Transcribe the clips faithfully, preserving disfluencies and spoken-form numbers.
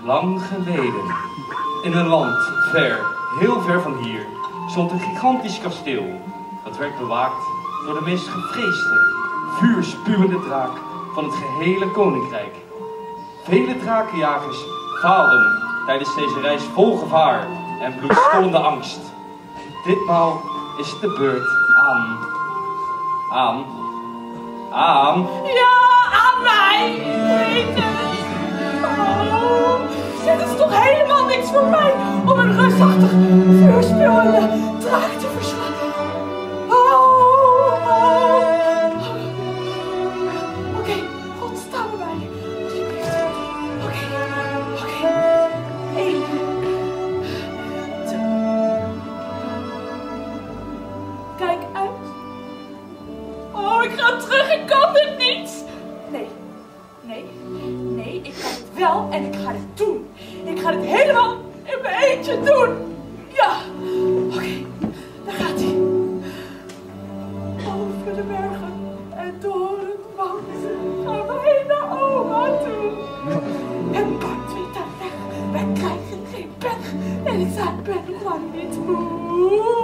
Lang geleden, in een land ver, heel ver van hier, stond een gigantisch kasteel. Dat werd bewaakt door de meest gevreesde, vuurspuwende draak van het gehele koninkrijk. Vele drakenjagers faalden tijdens deze reis vol gevaar en bloedstollende angst. Ditmaal is het de beurt aan... aan... aan... Ja, aan mij! Ik weet het! Oh, dit is toch helemaal niks voor mij om een reusachtig vuurspuwende draak te verslaan. Oh, oh. Oké, okay, God, sta me bij. Alsjeblieft. Oké, oké. Eén. Twee. Kijk uit. Oh, ik ga terug, ik kan dit niet. Nee, nee, nee, ik kan het wel en ik ga het doen. Ik ga het helemaal in mijn eentje doen. Ja, oké, okay, daar gaat hij. Over de bergen en door het woud gaan wij naar oma toe. En Bart weet daar weg, wij krijgen geen pech en ik zei, ben gewoon niet moe.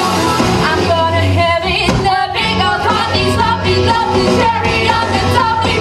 Cherry on the top.